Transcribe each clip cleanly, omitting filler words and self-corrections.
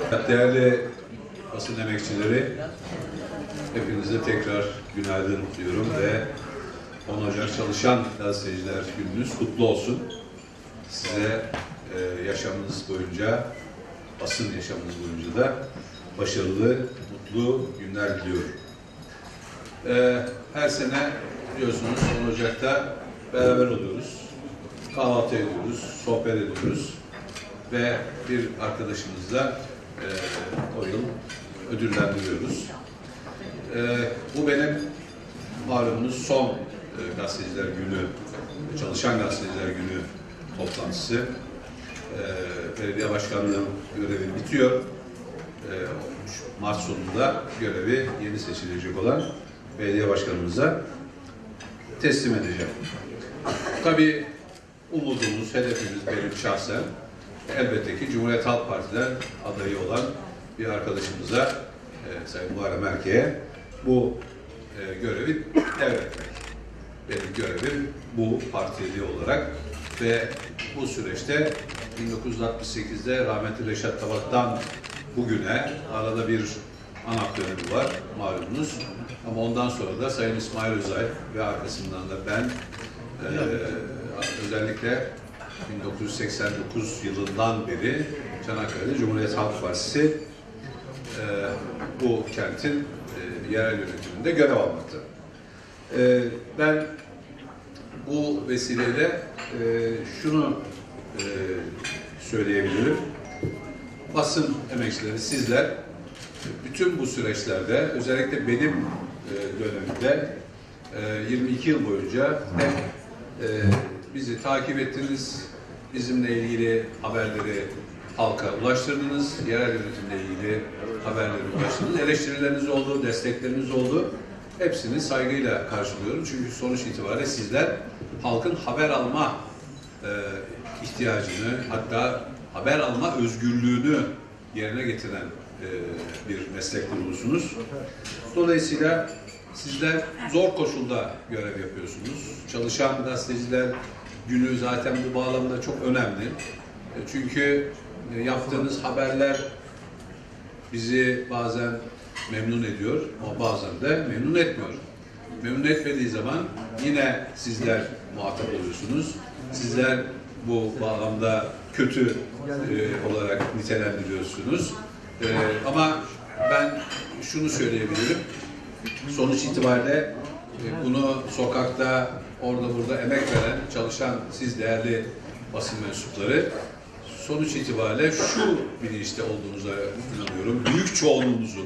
Değerli basın emekçileri, hepinize tekrar günaydın diyorum ve 10 Ocak Çalışan Gazeteciler Gününüz kutlu olsun. Size yaşamınız boyunca, basın yaşamınız boyunca da başarılı, mutlu günler diliyorum. Her sene biliyorsunuz 10 Ocak'ta beraber oluyoruz, kahvaltı ediyoruz, sohbet ediyoruz ve bir arkadaşımızla o yıl ödüllendiriyoruz. Bu benim malumunuz son Gazeteciler Günü, Çalışan Gazeteciler Günü toplantısı. Belediye başkanlığı görevi bitiyor. Mart sonunda görevi yeni seçilecek olan belediye başkanımıza teslim edeceğim. Tabii umudumuz, hedefimiz benim şahsen elbette ki Cumhuriyet Halk Parti'den adayı olan bir arkadaşımıza, Sayın Muharrem Erke'ye bu görevi devretmek. Benim görevim bu partili olarak ve bu süreçte 1968'de rahmetli Reşat Tabat'tan bugüne arada bir ANAP dönemi var malumunuz. Ama ondan sonra da Sayın İsmail Özay ve arkasından da ben özellikle 1989 yılından beri Çanakkale'de Cumhuriyet Halk Partisi bu kentin yerel yönetiminde görev almakta. Ben bu vesileyle şunu söyleyebilirim. Basın emekçileri, sizler bütün bu süreçlerde, özellikle benim dönemimde 22 yıl boyunca hep bizi takip ettiniz, bizimle ilgili haberleri halka ulaştırdınız, yerel yönetimle ilgili haberleri ulaştırdınız, eleştirileriniz oldu, destekleriniz oldu. Hepsini saygıyla karşılıyorum çünkü sonuç itibariyle sizler halkın haber alma ihtiyacını, hatta haber alma özgürlüğünü yerine getiren bir meslek grubusunuz. Dolayısıyla sizler zor koşulda görev yapıyorsunuz. Çalışan Gazeteciler Günü zaten bu bağlamda çok önemli. Çünkü yaptığınız haberler bizi bazen memnun ediyor ama bazen de memnun etmiyor. Memnun etmediği zaman yine sizler muhatap oluyorsunuz. Sizler bu bağlamda kötü olarak nitelendiriyorsunuz. Ama ben şunu söyleyebilirim. Sonuç itibariyle bunu sokakta, orada burada emek veren, çalışan siz değerli basın mensupları sonuç itibariyle şu bilinçte olduğunuza inanıyorum. Büyük çoğunluğunuzun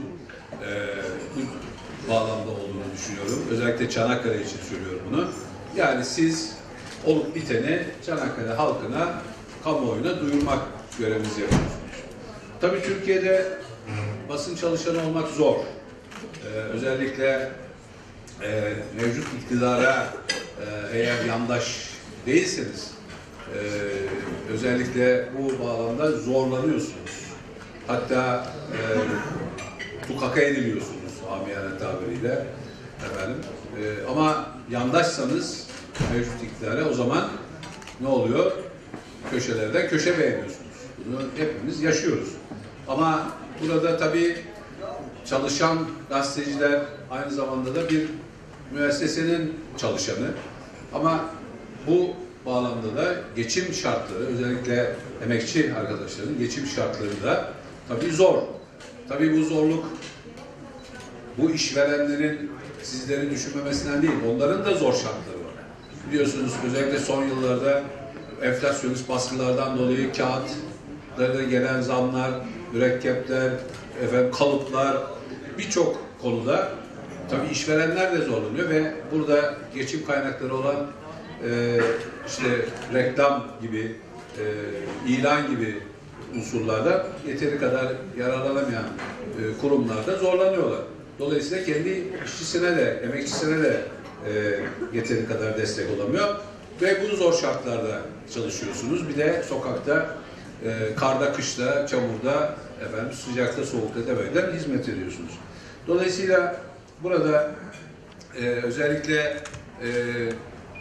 bu bağlamda olduğunu düşünüyorum. Özellikle Çanakkale için söylüyorum bunu. Yani siz olup biteni Çanakkale halkına, kamuoyuna duyurmak görevinizi yapıyorsunuz. Tabii Türkiye'de basın çalışanı olmak zor. Özellikle mevcut iktidara eğer yandaş değilseniz özellikle bu bağlamda zorlanıyorsunuz. Hatta tukaka ediliyorsunuz amiyane tabiriyle efendim. Ama yandaşsanız mevcut iktidara o zaman ne oluyor? Köşelerden köşe beğeniyorsunuz. Bunu hepimiz yaşıyoruz. Ama burada tabii çalışan gazeteciler aynı zamanda da bir müessesenin çalışanı. Ama bu bağlamda da geçim şartları, özellikle emekçi arkadaşların geçim şartları da tabii zor. Tabii bu zorluk bu işverenlerin sizleri düşünmemesinden değil, onların da zor şartları var. Biliyorsunuz özellikle son yıllarda enflasyonist baskılardan dolayı kağıtlara gelen zamlar, mürekkepler, kalıplar birçok konuda tabii işverenler de zorlanıyor ve burada geçim kaynakları olan işte reklam gibi, ilan gibi unsurlarda yeteri kadar yararlanamayan kurumlarda zorlanıyorlar. Dolayısıyla kendi işçisine de, emekçisine de yeteri kadar destek olamıyor ve bu zor şartlarda çalışıyorsunuz. Bir de sokakta, karda, kışta, çamurda, sıcakta, soğukta demeden hizmet ediyorsunuz. Dolayısıyla burada özellikle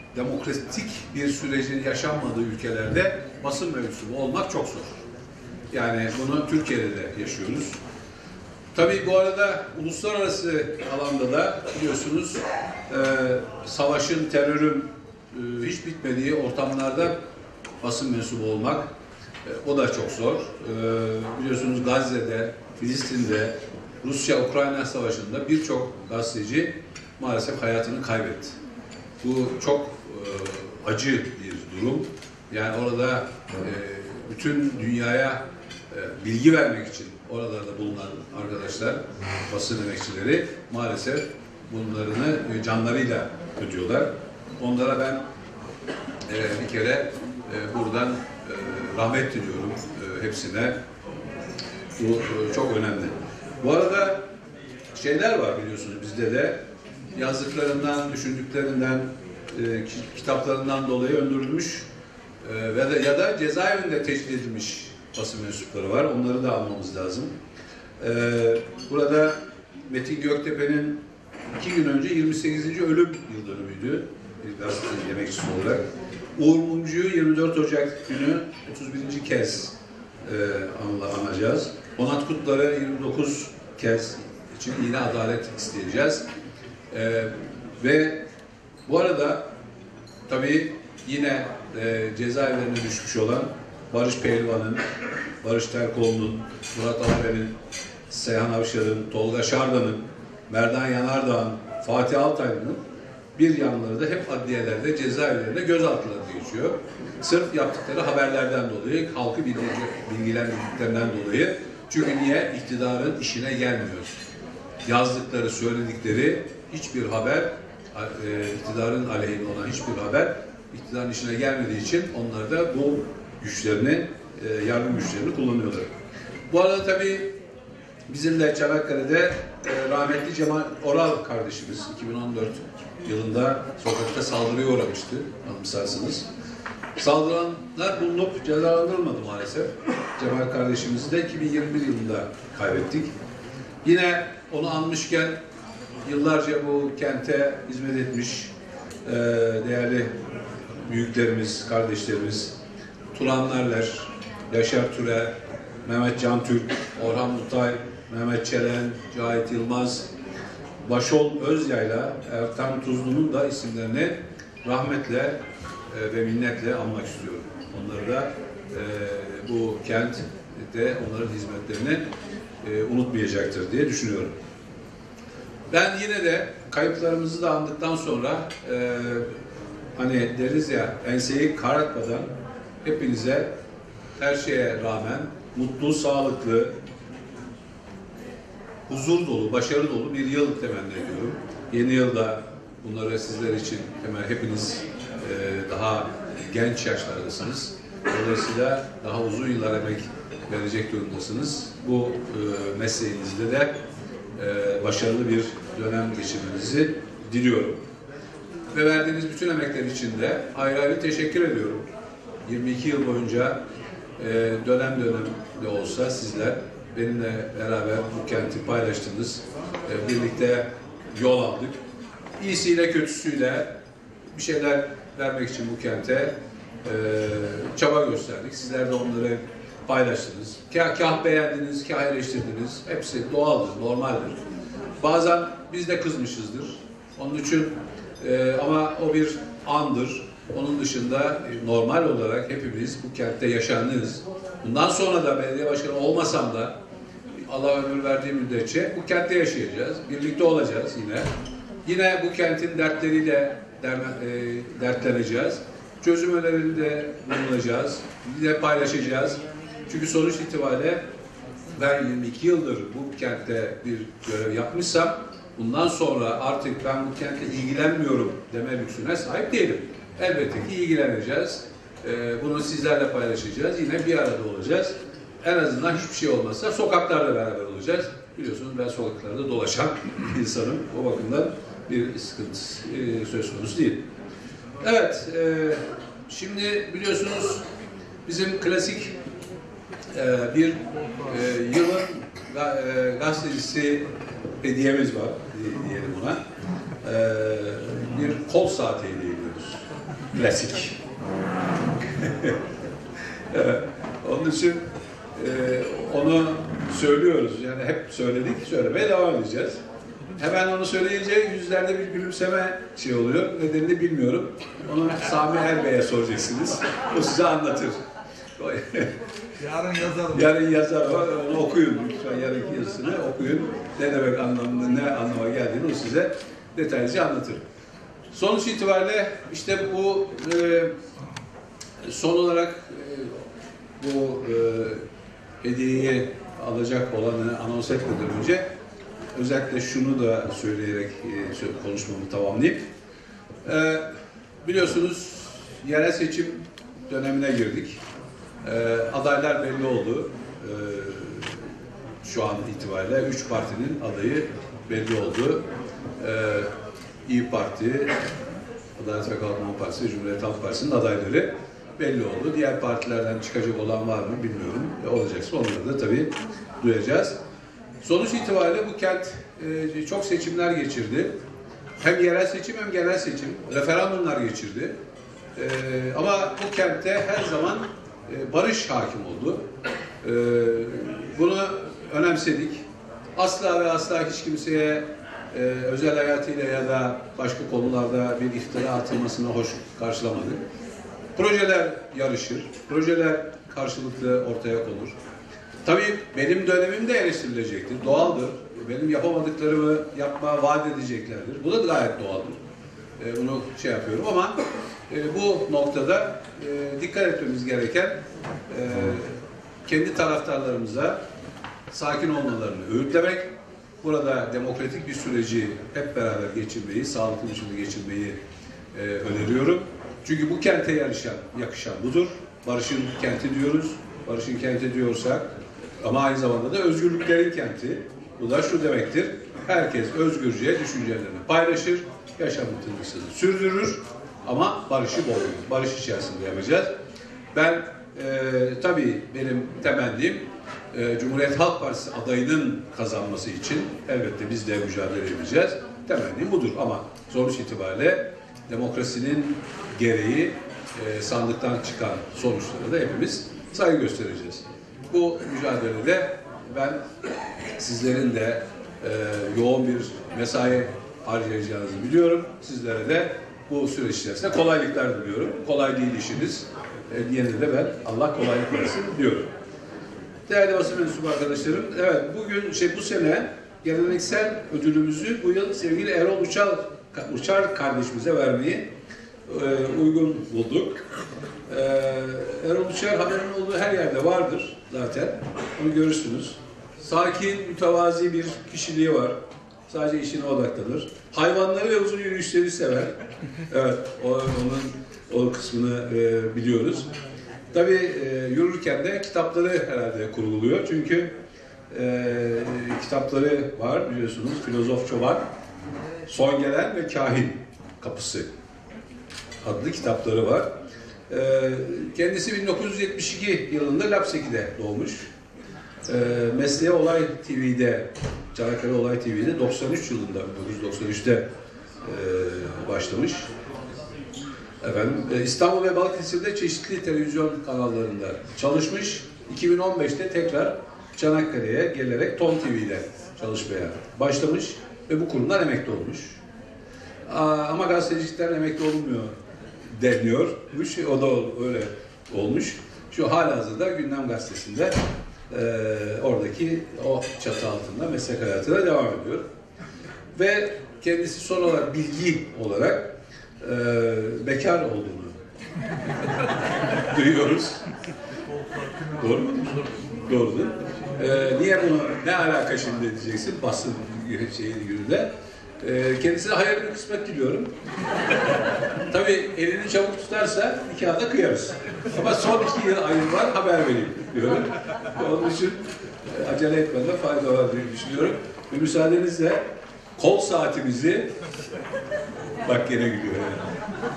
demokratik bir sürecin yaşanmadığı ülkelerde basın mensubu olmak çok zor. Yani bunu Türkiye'de de yaşıyoruz. Tabii bu arada uluslararası alanda da biliyorsunuz savaşın, terörün hiç bitmediği ortamlarda basın mensubu olmak o da çok zor. Biliyorsunuz Gazze'de, Filistin'de, Rusya-Ukrayna savaşında birçok gazeteci maalesef hayatını kaybetti. Bu çok acı bir durum. Yani orada bütün dünyaya bilgi vermek için oralarda bulunan arkadaşlar, basın emekçileri maalesef bunlarını canlarıyla ödüyorlar. Onlara ben bir kere buradan rahmet diliyorum hepsine. Bu çok önemli. Bu arada şeyler var biliyorsunuz bizde de yazdıklarından, düşündüklerinden, kitaplarından dolayı öldürülmüş ya da cezaevinde tecrit edilmiş basın mensupları var. Onları da almamız lazım. Burada Metin Göktepe'nin 2 gün önce 28. ölüm yıl dönümüydü. Bir gazeteci emekçisi olarak. Uğur Mumcu'yu 24 Ocak günü 31. kez anacağız. Onat Kutlar'ı 29 kez için yine adalet isteyeceğiz. Ve bu arada tabii yine cezaevlerine düşmüş olan Barış Pehlivan'ın, Barış Terkoğlu'nun, Murat Alper'in, Seyhan Avşar'ın, Tolga Şardan'ın, Merdan Yanardağ'ın, Fatih Altaylı'nın bir yanları da hep adliyelerde, cezaevlerinde gözaltılarına geçiyor. Sırf yaptıkları haberlerden dolayı, halkı bilgilendirdiklerinden dolayı. Çünkü niye? İktidarın işine gelmiyor. Yazdıkları, söyledikleri hiçbir haber, iktidarın aleyhine olan hiçbir haber iktidarın işine gelmediği için onlar da bu güçlerini, yardım güçlerini kullanıyorlar. Bu arada tabii bizim de Çanakkale'de rahmetli Cemal Oral kardeşimiz 2014 yılında sokakta saldırıya uğramıştı, anımsarsınız. Saldıranlar bulunup cezalandırılmadı maalesef. Cemal kardeşimizi de 2021 yılında kaybettik. Yine onu anmışken yıllarca bu kente hizmet etmiş değerli büyüklerimiz, kardeşlerimiz, Turan Narler, Yaşar Türe, Mehmet Can Türk, Orhan Mutay, Mehmet Çelen, Cahit Yılmaz, Başol Özyayla, Ertan Tuzlu'nun da isimlerini rahmetle ve minnetle anmak istiyorum. Onları da bu kent de onların hizmetlerini unutmayacaktır diye düşünüyorum. Ben yine de kayıplarımızı da andıktan sonra hani deriz ya, enseyi karartmadan hepinize her şeye rağmen mutlu, sağlıklı, huzur dolu, başarı dolu bir yıl temenni ediyorum. Yeni yılda bunları sizler için hemen hepiniz daha genç yaşlardasınız. Dolayısıyla daha uzun yıllar emek verecek durumdasınız. Bu mesleğinizde de başarılı bir dönem geçirmenizi diliyorum. Ve verdiğiniz bütün emekler için de ayrı ayrı teşekkür ediyorum. 22 yıl boyunca dönem dönem de olsa sizler benimle beraber bu kenti paylaştınız. Birlikte yol aldık. İyisiyle kötüsüyle bir şeyler vermek için bu kente çaba gösterdik. Sizler de onları paylaştınız. Kah beğendiniz, kah eleştirdiniz. Hepsi doğaldır, normaldir. Bazen biz de kızmışızdır. Onun için ama o bir andır. Onun dışında normal olarak hepimiz bu kentte yaşanırız. Bundan sonra da belediye başkanı olmasam da Allah ömür verdiği müddetçe bu kentte yaşayacağız. Birlikte olacağız yine. Yine bu kentin dertleriyle dertleneceğiz. Çözüm önerilerinde bulunacağız. Bir de paylaşacağız. Çünkü sonuç itibariyle ben 22 yıldır bu kentte bir görev yapmışsam bundan sonra artık ben bu kentle ilgilenmiyorum deme lüksüne sahip değilim. Elbette ki ilgileneceğiz. Bunu sizlerle paylaşacağız. Yine bir arada olacağız. En azından hiçbir şey olmazsa sokaklarda beraber olacağız. Biliyorsunuz ben sokaklarda dolaşan insanım. O bakımdan bir sıkıntı söz konusu değil. Evet, şimdi biliyorsunuz bizim klasik bir yılın gazetecisi hediyemiz var diyelim buna. Bir kol saati hediye ediyoruz. Klasik. Evet, onun için Onu söylüyoruz. Yani hep söyledik, söylemeye devam edeceğiz. Hemen onu söyleyince yüzlerde bir gülümseme şey oluyor. Nedenini bilmiyorum. Onu Sami Erbey'e soracaksınız. O size anlatır. Yarın yazarım. Yarın yazar var. Onu okuyun. Lütfen yarınki yazısını okuyun. Ne demek anlamında, ne anlama geldiğini o size detaylıca anlatır. Sonuç itibariyle işte bu son olarak bu hediyeyi alacak olanı anons etmeden önce özellikle şunu da söyleyerek konuşmamı tamamlayayım. Biliyorsunuz yerel seçim dönemine girdik. Adaylar belli oldu. Şu an itibariyle 3 partinin adayı belli oldu. İYİ Parti, Adalet ve Kalkınma Partisi, Cumhuriyet Halk Partisi'nin adayları belli oldu. Diğer partilerden çıkacak olan var mı bilmiyorum. Olacaksa onları da tabii duyacağız. Sonuç itibariyle bu kent çok seçimler geçirdi. Hem yerel seçim hem genel seçim. Referandumlar geçirdi. Ama bu kentte her zaman barış hakim oldu. Bunu önemsedik. Asla ve asla hiç kimseye özel hayatıyla ya da başka konularda bir iftira atılmasını hoş karşılamadık. Projeler yarışır, projeler karşılıklı ortaya konur. Tabii benim dönemim de eleştirilecektir, doğaldır. Benim yapamadıklarımı yapma vaat edeceklerdir. Bu da gayet doğaldır. Bunu şey yapıyorum ama bu noktada dikkat etmemiz gereken kendi taraftarlarımıza sakin olmalarını öğütlemek, burada demokratik bir süreci hep beraber geçirmeyi, sağlıklı bir şekilde geçirmeyi öneriyorum. Çünkü bu kente yakışan budur. Barışın kenti diyoruz. Barışın kenti diyorsak ama aynı zamanda da özgürlüklerin kenti. Bu da şu demektir. Herkes özgürce düşüncelerini paylaşır, yaşantısını sürdürür ama barışı bozulur. Barış içerisinde yapacağız. Ben tabii benim temennim Cumhuriyet Halk Partisi adayının kazanması için elbette biz de mücadele edeceğiz. Temennim budur ama sonuç itibariyle demokrasinin gereği sandıktan çıkan sonuçlara da hepimiz saygı göstereceğiz. Bu mücadelede ben sizlerin de yoğun bir mesai harcayacağınızı biliyorum. Sizlere de bu süreç içerisinde kolaylıklar diliyorum. Kolay değil işiniz. Yine de ben Allah kolaylık versin diyorum. Değerli basın mensubu arkadaşlarım, evet bugün bu sene geleneksel ödülümüzü bu yıl sevgili Erol Uçar kardeşimize vermeyi uygun bulduk. Erol Uçar haberin olduğu her yerde vardır zaten. Onu görürsünüz. Sakin, mütevazi bir kişiliği var. Sadece işine odaklanır. Hayvanları ve uzun yürüyüşleri sever. Evet, o kısmını biliyoruz. Tabii yürürken de kitapları herhalde kuruluyor. Çünkü kitapları var biliyorsunuz. Filozof Çoban, Son Gelen ve Kahin Kapısı adlı kitapları var. Kendisi 1972 yılında Lapseki'de doğmuş. Mesleğe Olay TV'de, Çanakkale Olay TV'de 93 yılında, 1993'te başlamış. Efendim, İstanbul ve Balıkesir'de çeşitli televizyon kanallarında çalışmış. 2015'te tekrar Çanakkale'ye gelerek Ton TV'de çalışmaya başlamış ve bu kurumdan emekli olmuş. Ama gazetecilikten emekli olmuyor deniyormuş. O da öyle olmuş. Şu halihazırda Gündem Gazetesi'nde oradaki o çatı altında meslek hayatına devam ediyor. Ve kendisi son olarak bilgi olarak bekar olduğunu duyuyoruz. Doğru mu? Doğrudur. Niye bunu, ne alaka şimdi diyeceksin basın gününde. Kendisine hayırlı bir kısmet diliyorum. Tabii elini çabuk tutarsa nikahı da kıyarız. Ama son 2 yıl ayım var, haber vereyim diyorum. Onun için acele etmede fayda var diye düşünüyorum. Ve müsaadenizle kol saatimizi bak gene gülüyor yani.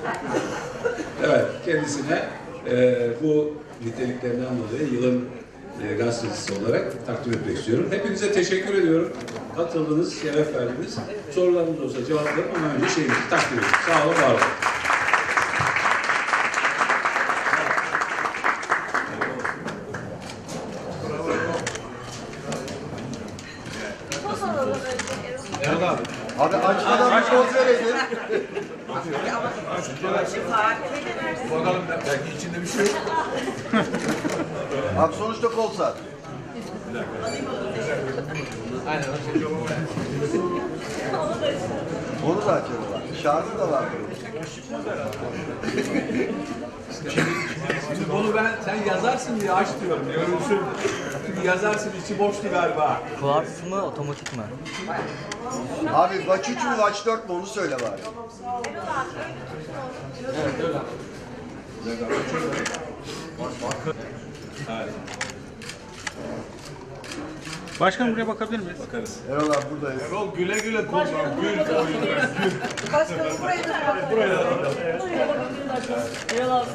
Evet, kendisine bu niteliklerinden dolayı yılın gazetecisi olarak takdim etmek istiyorum. Hepinize teşekkür ediyorum. Katıldınız, şeref verdiniz. Sorularınız olsa cevaplarım ama önce şeyimizi takdim ediyorum. Sağ olun, var olun. Abi açmadan bir poz vereydin. Bakalım belki içinde bir şey yok. Abi sonuçta kol saat. Aynen. Onu da açıyorlar. Şarjı da var. Şimdi onu sen yazarsın diye aç diyorum. Görünsün. Çünkü yazarsın içi boştu galiba. Kuvars mı otomatik mi? Abi Watch 3 mü Watch 4 mü onu söyle bari. Başkanım buraya bakabilir miyiz? Bakarız. Erol abi buradayız. Erol güle güle kullan. Gül o yüzden. Başkanım buraya da Buraya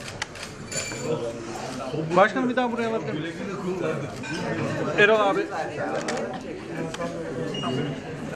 Başkanım bir daha buraya alabilir miyim? Erol abi.